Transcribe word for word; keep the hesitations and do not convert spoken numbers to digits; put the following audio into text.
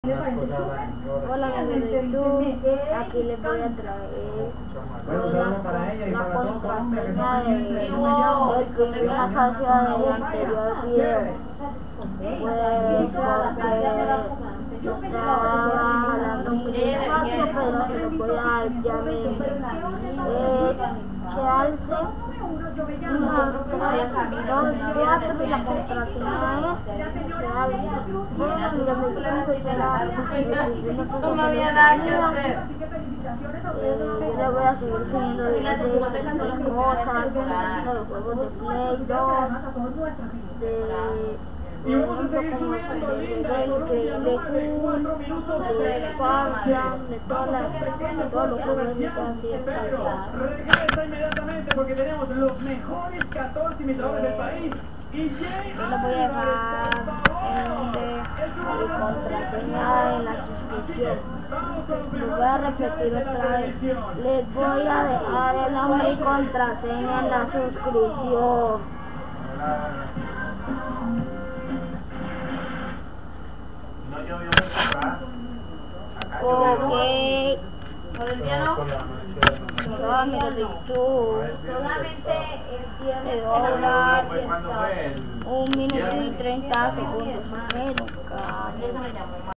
Hola amigos de YouTube, aquí les voy a traer la contraseña del que me asocia del anterior video. Pues porque estaba hablando muy despacio, pero se lo voy a dar ya mismo. Es Chelsea uno, tres, dos, cuatro y la contraseña es Chelsea. Bueno, mira, me No me había nada que hacer. yo le voy a seguir subiendo videos de otras cosas, de los juegos de Play dos, de Y vamos a seguir subiendo linda de Increíble Cool, de Spartan, de todas las, de todos los juegos de Pero regresa inmediatamente porque tenemos los mejores catorce imitadores del país. Y Jay yo les voy a dejar el nombre y contraseña en la suscripción. Les voy a repetir otra vez. Les voy a dejar el nombre y contraseña en la suscripción. Ok. Por el día no. No, amigos de YouTube. Solamente el día Le voy a durar un minuto y treinta segundos. Pero,